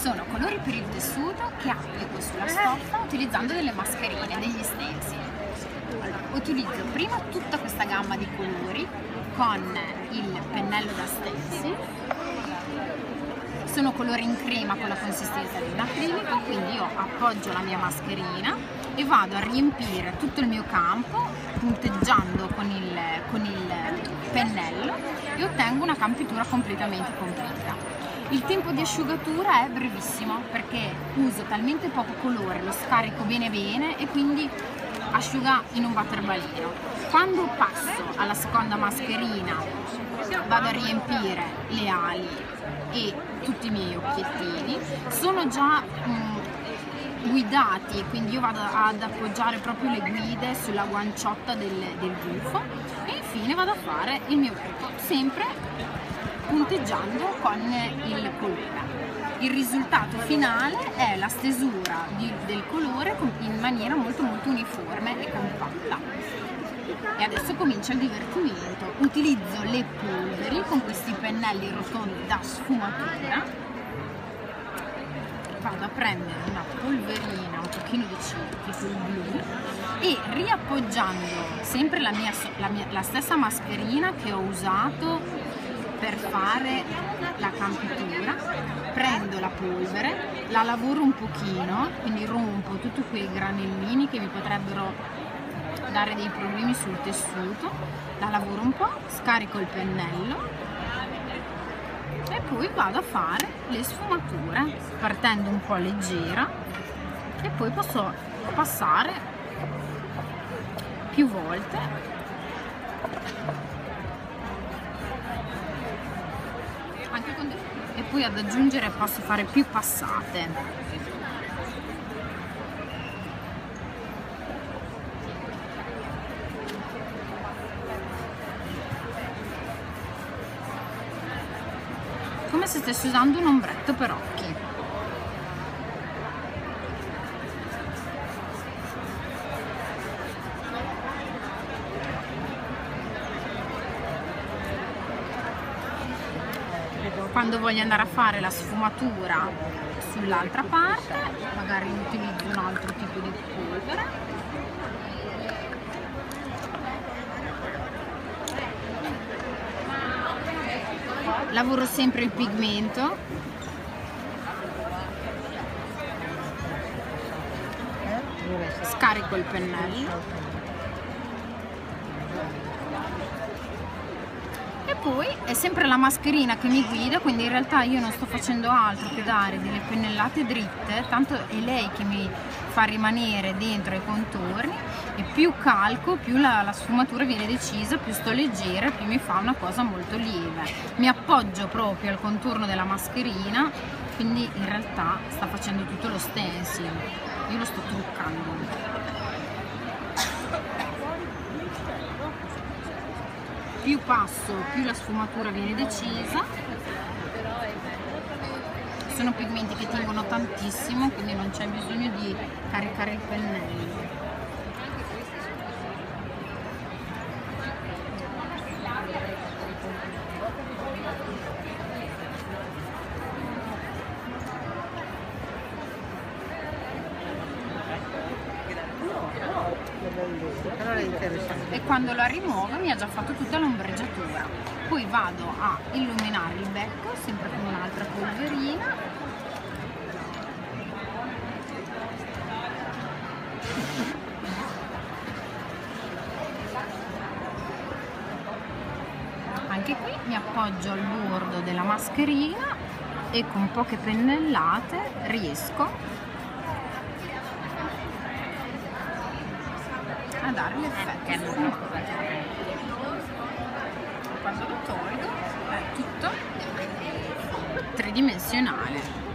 sono colori per il tessuto che applico sulla stoffa utilizzando delle mascherine, degli stencil. Allora, utilizzo prima tutta questa gamma di colori con il pennello da stencil. Sono colori in crema con la consistenza di un acrilico, quindi io appoggio la mia mascherina e vado a riempire tutto il mio campo punteggiando con il pennello e ottengo una campitura completamente completa. Il tempo di asciugatura è brevissimo perché uso talmente poco colore, lo scarico bene bene e quindi asciuga in un batterbalino. Quando passo alla seconda mascherina vado a riempire le ali e tutti i miei occhiettini, sono già guidati, quindi io vado ad appoggiare proprio le guide sulla guanciotta del gufo e infine vado a fare il mio buco, sempre punteggiando con il colore. Il risultato finale è la stesura del colore in maniera molto uniforme e compatta. E adesso comincia il divertimento. Utilizzo le polveri con questi pennelli rotondi da sfumatura. Vado a prendere una polverina un pochino di tipo il blu e riappoggiando sempre la stessa mascherina che ho usato per fare la campitura, prendo la polvere, la lavoro un pochino, quindi rompo tutti quei granellini che mi potrebbero dare dei problemi sul tessuto, la lavoro un po', scarico il pennello e poi vado a fare le sfumature partendo un po' leggera e poi posso passare più volte e poi ad aggiungere posso fare più passate. Come se stessi usando un ombretto per occhi. Quando voglio andare a fare la sfumatura sull'altra parte, magari utilizzo un altro tipo di polvere. Lavoro sempre il pigmento. Scarico il pennello. E poi è sempre la mascherina che mi guida, quindi in realtà io non sto facendo altro che dare delle pennellate dritte, tanto è lei che mi fa rimanere dentro i contorni e più calco, più la sfumatura viene decisa, più sto leggera, più mi fa una cosa molto lieve. Mi appoggio proprio al contorno della mascherina, quindi in realtà sta facendo tutto lo stencil, io lo sto truccando. Più passo, più la sfumatura viene decisa. Sono pigmenti che tengono tantissimo, quindi non c'è bisogno di caricare il pennello. E quando la rimuovo mi ha già fatto tutta l'ombreggiatura. Poi vado a illuminare il becco sempre con un'altra polverina. Anche qui mi appoggio al bordo della mascherina e con poche pennellate riesco a dare l'effetto. Quando lo tolgo è tutto tridimensionale.